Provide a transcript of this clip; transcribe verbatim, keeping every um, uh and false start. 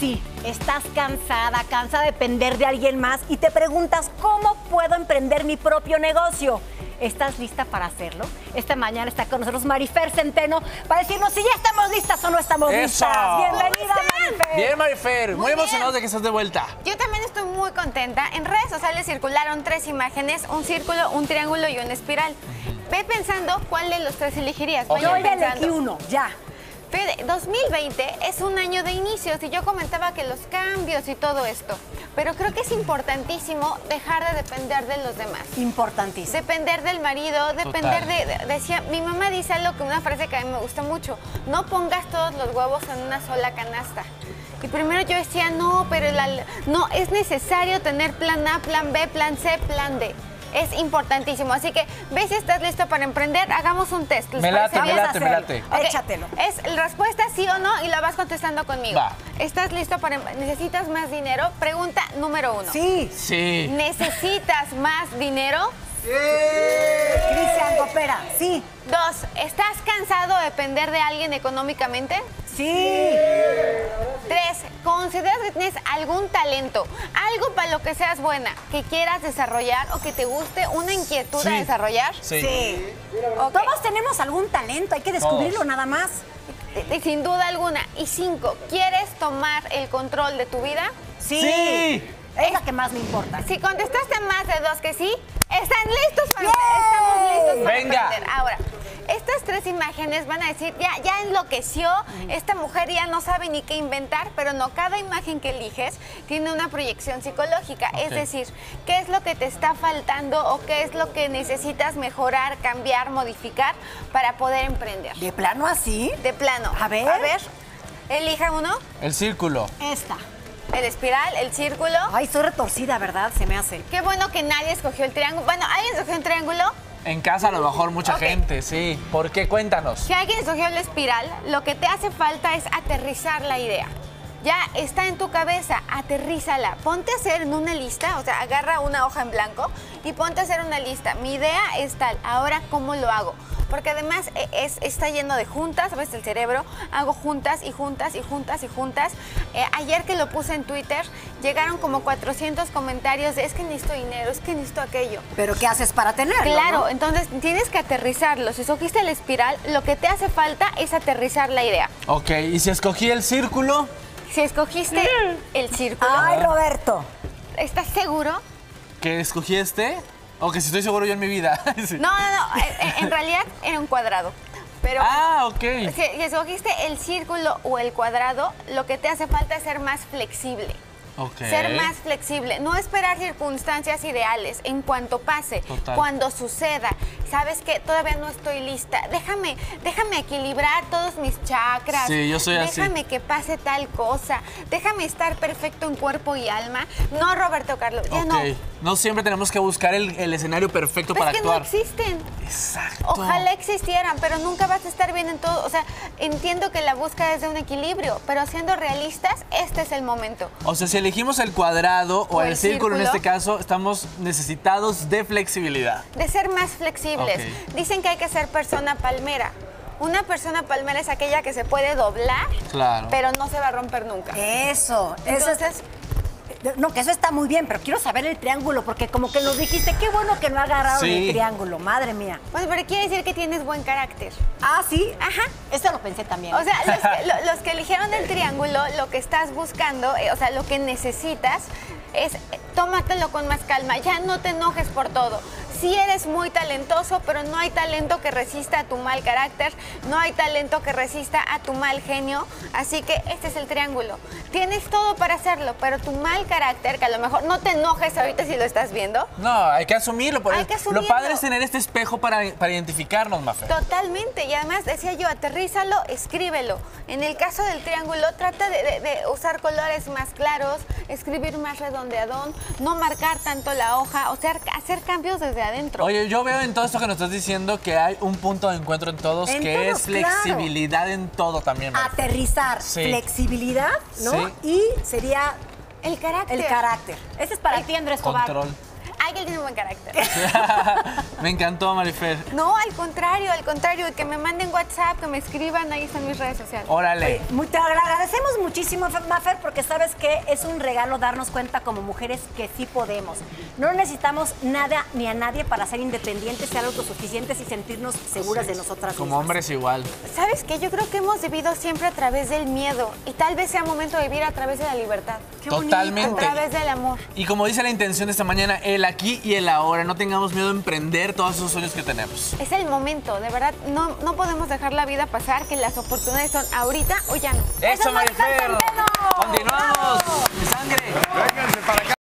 sí, estás cansada, cansada de depender de alguien más y te preguntas, ¿cómo puedo emprender mi propio negocio? ¿Estás lista para hacerlo? Esta mañana está con nosotros Marifer Centeno para decirnos si ya estamos listas o no estamos ¡Eso! listas. Bienvenida, Marifer. Bien, Marifer. Muy, Muy emocionados bien. de que estés de vuelta. Yo también estoy muy contenta. En redes sociales circularon tres imágenes, un círculo, un triángulo y una espiral. Ve pensando cuál de los tres elegirías. Ok. Yo Vayan ya elegí pensando. uno, ya. Fede, dos mil veinte es un año de inicios y yo comentaba que los cambios y todo esto, pero creo que es importantísimo dejar de depender de los demás. Importantísimo. Depender del marido, depender Total. de, de- decía, mi mamá dice algo que una frase que a mí me gusta mucho, no pongas todos los huevos en una sola canasta. Y primero yo decía, no, pero la- no, es necesario tener plan A, plan B, plan C, plan D. Es importantísimo, así que ve si estás listo para emprender, hagamos un test. ¿Les Me late, parece me bien? late, me late. Ok, Échatelo. Es respuesta sí o no y la vas contestando conmigo. Va. ¿Estás listo para em- necesitas más dinero? Pregunta número uno. Sí. Sí. ¿Necesitas más dinero? Cristian, coopera. Sí. Dos, ¿estás cansado de depender de alguien económicamente? Sí. Tres, ¿consideras que tienes algún talento, algo para lo que seas buena, que quieras desarrollar o que te guste, una inquietud Sí. a desarrollar? Sí. Sí. Ok. Todos tenemos algún talento, hay que descubrirlo Todos. nada más. Y- y Sin duda alguna. Y cinco, ¿quieres tomar el control de tu vida? Sí. Sí. Es la que más me importa. Si contestaste más de dos que sí, están listos para ¡Yay! estamos listos para Venga. emprender. Ahora, estas tres imágenes van a decir, ya, ya enloqueció, esta mujer ya no sabe ni qué inventar, pero no, cada imagen que eliges tiene una proyección psicológica. Ok. Es decir, qué es lo que te está faltando o qué es lo que necesitas mejorar, cambiar, modificar para poder emprender. ¿De plano así? De plano. A ver. A ver, elija uno. El círculo. Esta. El espiral, el círculo. Ay, soy retorcida, ¿verdad? Se me hace. Qué bueno que nadie escogió el triángulo. Bueno, ¿alguien escogió un triángulo? En casa a lo mejor mucha Ok. gente, sí. ¿Por qué? Cuéntanos. Si alguien escogió la espiral, lo que te hace falta es aterrizar la idea. Ya está en tu cabeza, aterrízala. Ponte a hacer en una lista, o sea, agarra una hoja en blanco y ponte a hacer una lista. Mi idea es tal, ahora ¿cómo lo hago? Porque además eh, es, está lleno de juntas, ves el cerebro, hago juntas y juntas y juntas y juntas. Eh, ayer que lo puse en Twitter, llegaron como cuatrocientos comentarios de es que necesito dinero, es que necesito aquello. ¿Pero qué haces para tenerlo? Claro, ¿no? entonces tienes que aterrizarlo. Si escogiste la espiral, lo que te hace falta es aterrizar la idea. Ok, ¿y si escogí el círculo? Si escogiste el círculo, Ay, Roberto. ¿estás seguro? ¿Que escogí este? ¿O que si estoy seguro yo en mi vida? Sí. No, no, no. En, en realidad era un cuadrado. Pero Ah, ok. si, si escogiste el círculo o el cuadrado, lo que te hace falta es ser más flexible. Ok. Ser más flexible, no esperar circunstancias ideales en cuanto pase, Total. cuando suceda. ¿Sabes qué? Todavía no estoy lista. Déjame, déjame equilibrar todos mis chakras. Sí, yo soy así. Déjame que pase tal cosa. Déjame estar perfecto en cuerpo y alma. No, Roberto Carlos, ya Ok. no. No siempre tenemos que buscar el, el escenario perfecto Pero para es que actuar. no existen. Exacto. Ojalá existieran, pero nunca vas a estar bien en todo. O sea, entiendo que la búsqueda es de un equilibrio, pero siendo realistas, este es el momento. O sea, si elegimos el cuadrado o, O el, el círculo, en círculo. este caso, estamos necesitados de flexibilidad. De ser más flexibles. Ok. Dicen que hay que ser persona palmera. Una persona palmera es aquella que se puede doblar, Claro. pero no se va a romper nunca. Eso. Eso Entonces, es... No, que eso está muy bien, pero quiero saber el triángulo, porque como que nos dijiste, qué bueno que no agarraron Sí. el triángulo, madre mía. bueno, pero quiere decir que tienes buen carácter. Ah, sí. Ajá. Eso lo pensé también. O sea, los que, lo- los que eligieron el triángulo, lo que estás buscando, eh, o sea, lo que necesitas es eh, tómatelo con más calma, ya no te enojes por todo. Sí eres muy talentoso, pero no hay talento que resista a tu mal carácter, no hay talento que resista a tu mal genio, así que este es el triángulo. Tienes todo para hacerlo, pero tu mal carácter, que a lo mejor no te enojes ahorita si lo estás viendo, No, hay que asumirlo. por- Hay que Lo asumirlo. padre es tener este espejo para, para identificarnos, Mafe. totalmente. Y además, decía yo, aterrízalo, escríbelo. En el caso del triángulo, trata de, de- de usar colores más claros, escribir más redondeadón, no marcar tanto la hoja, o sea, hacer cambios desde adentro. Oye, yo veo en todo esto que nos estás diciendo que hay un punto de encuentro en todos, En que todos, es flexibilidad en todo también, Mafe. Aterrizar, Sí. flexibilidad, ¿no? Sí. Y sería El carácter. el carácter. Ese es para ti, Andrés Escobar. Control. Ay, que él tiene buen carácter. Me encantó, Marifer. No, al contrario, al contrario, que me manden WhatsApp, que me escriban, ahí están mis redes sociales. Órale. Muy- Te agradecemos muchísimo, Mafer, porque sabes que es un regalo darnos cuenta como mujeres que sí podemos. No necesitamos nada ni a nadie para ser independientes, ser autosuficientes y sentirnos seguras de nosotras Como mismas. hombres igual. ¿Sabes qué? Yo creo que hemos vivido siempre a través del miedo y tal vez sea momento de vivir a través de la libertad. Qué bonito. Totalmente. A través del amor. Y como dice la intención de esta mañana, el aquí y el ahora. No tengamos miedo a emprender todos esos sueños que tenemos. Es el momento, de verdad, no, no podemos dejar la vida pasar, que las oportunidades son ahorita o ya no. ¡Eso, Marifer! Centeno! ¡Continuamos! ¡Mi sangre! Vénganse para acá.